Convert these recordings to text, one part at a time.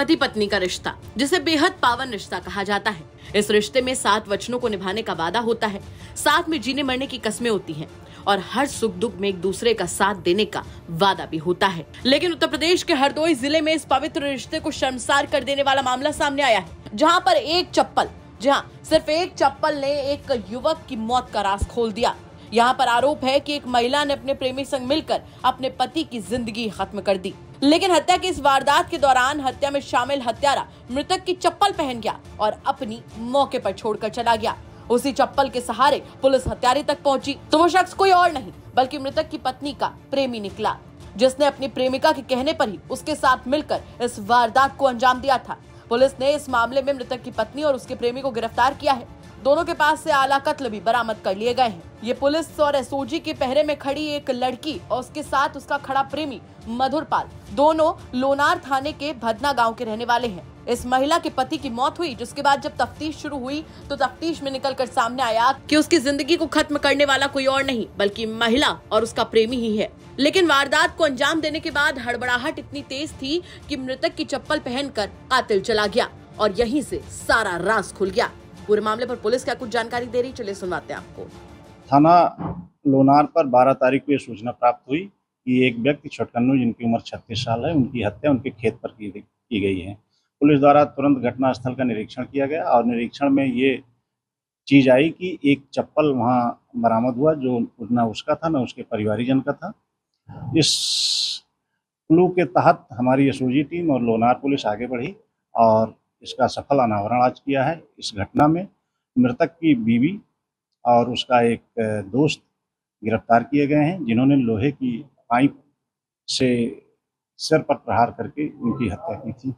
पति पत्नी का रिश्ता, जिसे बेहद पावन रिश्ता कहा जाता है। इस रिश्ते में 7 वचनों को निभाने का वादा होता है, साथ में जीने मरने की कस्में होती हैं और हर सुख दुख में एक दूसरे का साथ देने का वादा भी होता है। लेकिन उत्तर प्रदेश के हरदोई जिले में इस पवित्र रिश्ते को शर्मसार कर देने वाला मामला सामने आया है, जहां पर सिर्फ एक चप्पल ने एक युवक की मौत का राज खोल दिया। यहाँ पर आरोप है कि एक महिला ने अपने प्रेमी संग मिलकर अपने पति की जिंदगी खत्म कर दी, लेकिन हत्या की इस वारदात के दौरान हत्या में शामिल हत्यारा मृतक की चप्पल पहन गया और अपनी मौके पर छोड़कर चला गया। उसी चप्पल के सहारे पुलिस हत्यारे तक पहुंची तो वो शख्स कोई और नहीं बल्कि मृतक की पत्नी का प्रेमी निकला, जिसने अपनी प्रेमिका के कहने पर ही उसके साथ मिलकर इस वारदात को अंजाम दिया था। पुलिस ने इस मामले में मृतक की पत्नी और उसके प्रेमी को गिरफ्तार किया है। दोनों के पास से आला कत्ल भी बरामद कर लिए गए हैं। ये पुलिस और एसओजी के पहरे में खड़ी एक लड़की और उसके साथ उसका खड़ा प्रेमी मधुरपाल, दोनों लोनार थाने के भदना गांव के रहने वाले हैं। इस महिला के पति की मौत हुई, जिसके बाद जब तफ्तीश शुरू हुई तो तफ्तीश में निकलकर सामने आया कि उसकी जिंदगी को खत्म करने वाला कोई और नहीं बल्कि महिला और उसका प्रेमी ही है। लेकिन वारदात को अंजाम देने के बाद हड़बड़ाहट इतनी तेज थी कि मृतक की चप्पल पहनकर कातिल चला गया और यहीं से सारा राज खुल गया। पूरे मामले पर पुलिस क्या कुछ जानकारी दे रही, चलिए सुनाते हैं आपको। थाना लोनार पर 12 तारीख को यह सूचना प्राप्त हुई कि एक व्यक्ति छटकन्नू जिनकी उम्र 36 साल है, उनकी हत्या उनके खेत पर की गई है। पुलिस द्वारा तुरंत घटनास्थल का निरीक्षण किया गया और निरीक्षण में ये चीज आई कि एक चप्पल वहां बरामद हुआ जो न उसका था न उसके परिवारीजन का था। इस क्लू के तहत हमारी एसओजी टीम और लोनार पुलिस आगे बढ़ी और इसका सफल अनावरण आज किया है। इस घटना में मृतक की बीवी और उसका एक दोस्त गिरफ्तार किए गए हैं, जिन्होंने लोहे की पाइप से सिर पर प्रहार करके उनकी हत्या की थी।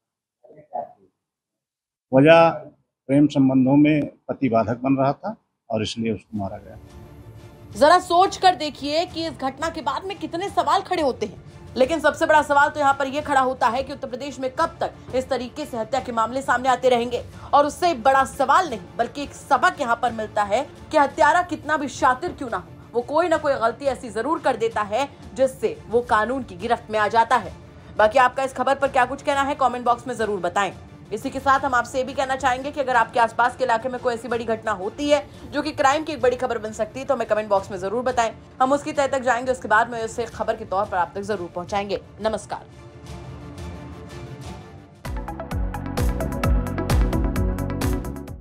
वजह प्रेम संबंधों में पति बाधक बन रहा था और इसलिए उसको मारा गया। जरा सोच कर देखिए कि इस घटना के बाद में कितने सवाल खड़े होते हैं। लेकिन सबसे बड़ा सवाल तो यहाँ पर यह खड़ा होता है कि उत्तर प्रदेश में कब तक इस तरीके से हत्या के मामले सामने आते रहेंगे। और उससे बड़ा सवाल नहीं बल्कि एक सबक यहाँ पर मिलता है कि हत्यारा कितना भी शातिर क्यों ना हो, वो कोई ना कोई गलती ऐसी जरूर कर देता है जिससे वो कानून की गिरफ्त में आ जाता है। बाकी आपका इस खबर पर क्या कुछ कहना है कमेंट बॉक्स में जरूर बताएं। इसी के साथ हम आपसे ये भी कहना चाहेंगे कि अगर आपके आसपास के इलाके में कोई ऐसी बड़ी घटना होती है जो कि क्राइम की एक बड़ी खबर बन सकती है तो हमें कमेंट बॉक्स में जरूर बताएं। हम उसकी तह तक जाएंगे, उसके बाद में उसे खबर के तौर पर आप तक जरूर पहुंचाएंगे। नमस्कार।